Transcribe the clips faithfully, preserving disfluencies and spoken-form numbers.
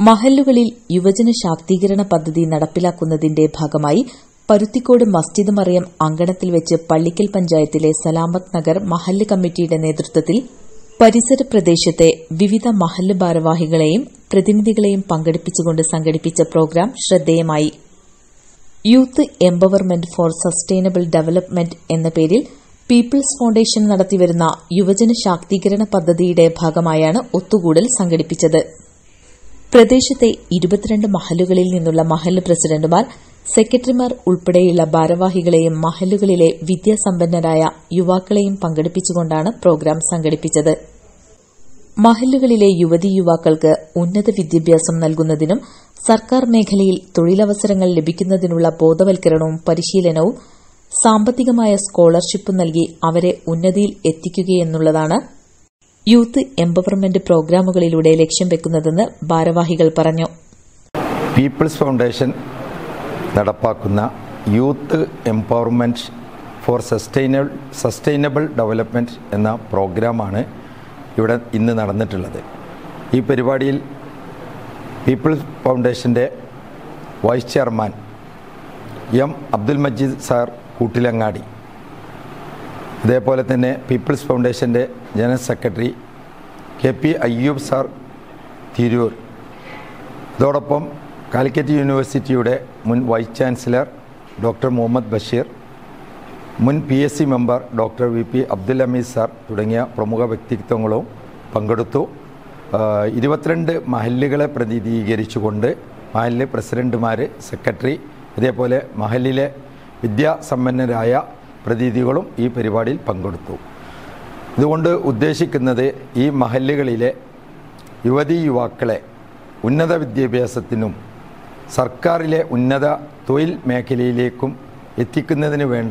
മഹല്ലുകളിൽ യുവജന ശാക്തീകരണ പദ്ധതി നടപ്പിലാക്കുന്നതിന്റെ ഭാഗമായി പരുത്തിക്കോട് മസ്ജിദ് മറിയം അങ്കണത്തിൽ വെച്ച് പള്ളിക്കൽ പഞ്ചായത്തിലെ സലാമത്ത് നഗർ മഹല്ല് കമ്മിറ്റിയുടെ നേതൃത്വത്തിൽ പരിസര പ്രദേശത്തെ വിവിധ മഹല്ല് ഭാരവാഹികളെയും പ്രതിനിധികളെയും പങ്കെടുപ്പിച്ചുകൊണ്ട് സംഘടിപ്പിച്ച പ്രോഗ്രാം ശ്രദ്ധേയമായി. Youth empowerment for sustainable development എന്ന പേരിൽ പീപ്പിൾസ് ഫൌണ്ടേഷൻ നടത്തിവരുന്ന യുവജന ശാക്തീകരണ പദ്ധതിയുടെ ഭാഗമായാണ് ഒത്തുകൂടൽ സംഘടിപ്പിച്ചത്. പ്രദേശത്തെ ഇരുപത്തിരണ്ട് മഹല്ലുകളിൽ നിന്നുള്ള മഹല്ല് പ്രസിഡന്റുമാർ, സെക്രട്ടറിമാർ ഉൾപ്പെടെയുള്ള ഭാരവാഹികളെയും മഹല്ലുകളിലെ വിദ്യാസമ്പന്നരായ യുവാക്കളെയും പങ്കെടുപ്പിച്ചുകൊണ്ടാണ് പ്രോഗ്രാം സംഘടിപ്പിച്ചത്. മഹല്ലുകളിലെ യുവതീ യുവാക്കൾക്ക് ഉന്നത വിദ്യാഭ്യാസം നൽകുന്നതിനും സർക്കാർ മേഖലയിൽ തൊഴിലവസരങ്ങൾ ലഭിക്കുന്നതിനുള്ള ബോധവൽക്കരണവും പരിശീലനവും സാമ്പത്തികമായ സ്കോളർഷിപ്പും നൽകി അവരെ ഉന്നതിയിൽ എത്തിക്കുകയെന്നുള്ളതാണ് യൂത്ത് എംപവർമെന്റ് പ്രോഗ്രാമുകളിലൂടെ ലക്ഷ്യം വെക്കുന്നതെന്ന് ഭാരവാഹികൾ പറഞ്ഞു. പീപ്പിൾസ് ഫൗണ്ടേഷൻ നടപ്പാക്കുന്ന youth empowerment for sustainable sustainable development എന്ന പ്രോഗ്രാമാണ് ഇവിടെ ഇന്ന് നടന്നിട്ടുള്ളത്. ഈ പരിപാടിയിൽ പീപ്പിൾസ് ഫൗണ്ടേഷൻ്റെ vice chairman M Abdul Majeed sir Koottilangadi, അതേപോലെ തന്നെ പീപ്പിൾസ് ഫൗണ്ടേഷൻ്റെ general secretary K P Ayyub sir Tirur, അതോടൊപ്പം കാലിക്കറ്റ് യൂണിവേഴ്സിറ്റിയുടെ മുൻ vice chancellor doctor Muhammad Basheer, മുൻ P S C member doctor V P Abdul Hameed sir തുടങ്ങിയ പ്രമുഖ വ്യക്തിത്വങ്ങളും പങ്കെടുത്തു. ഇരുപത്തിരണ്ട് മഹല്ലുകളെ പ്രതിനിധീകരിച്ചുകൊണ്ട് മഹല്ല് പ്രസിഡന്റുമാർ, സെക്രട്ടറി, അതേപോലെ മഹല്ലിലെ വിദ്യാസമ്പന്നരായ പ്രതിനിധികളും ഈ പരിപാടിയിൽ പങ്കെടുത്തു. ഇതുകൊണ്ട് ഉദ്ദേശിക്കുന്നത് ഈ മഹല്ലുകളിലെ യുവതീ യുവാക്കളെ ഉന്നത വിദ്യാഭ്യാസത്തിനും സർക്കാരിലെ ഉന്നത തൊഴിൽ മേഖലയിലേക്കും എത്തിക്കുന്നതിന് വേണ്ട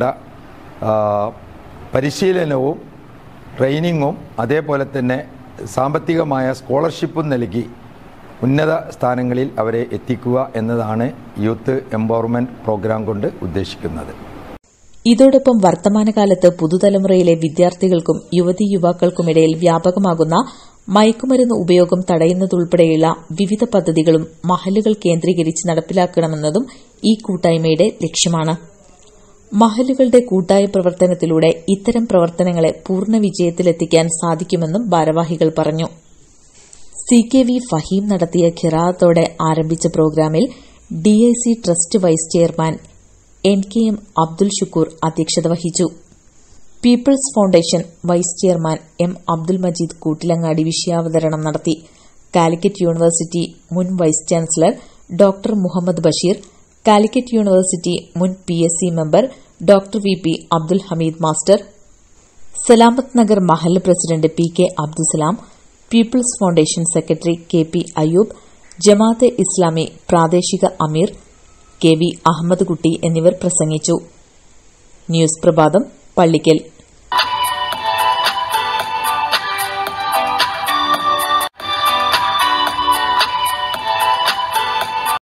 പരിശീലനവും ട്രെയിനിങ്ങും അതേപോലെ തന്നെ സാമ്പത്തികമായ സ്കോളർഷിപ്പും നൽകി ഉന്നത സ്ഥാനങ്ങളിൽ അവരെ എത്തിക്കുക എന്നതാണ് യൂത്ത് എംപവർമെന്റ് പ്രോഗ്രാം കൊണ്ട് ഉദ്ദേശിക്കുന്നത്. ഇതോടൊപ്പം വർത്തമാനകാലത്ത് പുതുതലമുറയിലെ വിദ്യാർത്ഥികൾക്കും യുവതീ യുവാക്കൾക്കുമിടയിൽ വ്യാപകമാകുന്ന മയക്കുമരുന്ന് ഉപയോഗം തടയുന്നതുൾപ്പെടെയുള്ള വിവിധ പദ്ധതികളും മഹല്ലുകൾ കേന്ദ്രീകരിച്ച് നടപ്പിലാക്കണമെന്നതും ഈ കൂട്ടായ്മയുടെ ലക്ഷ്യമാണ്. മഹല്ലുകളുടെ കൂട്ടായ പ്രവർത്തനത്തിലൂടെ ഇത്തരം പ്രവർത്തനങ്ങളെ പൂർണ്ണ വിജയത്തിലെത്തിക്കാൻ സാധിക്കുമെന്നും ഭാരവാഹികൾ പറഞ്ഞു. സി കെ വി ഫഹീം നടത്തിയ ഖിറാഅത്തോടെ ആരംഭിച്ച പ്രോഗ്രാമിൽ DIC trust vice chairman N K M Abdul Shukoor അധ്യക്ഷത വഹിച്ചു. People's foundation vice chairman M Abdul Majeed Koottilangadi വിഷയാവതരണം നടത്തി. കാലിക്കറ്റ് യൂണിവേഴ്സിറ്റി മുൻ vice chancellor doctor Muhammad Basheer, Calicut university മുൻ P S C member doctor V P Abdul Hameed master, Salamath Nagar മഹല്ല് president P K Abdussalam, people's foundation secretary K P Ayyub, Jamaat-e Islami പ്രാദേശിക അമീർ K V Ahmed കുട്ടി എന്നിവർ പ്രസംഗിച്ചു. ന്യൂസ് പ്രഭാതം, പള്ളിക്കൽ.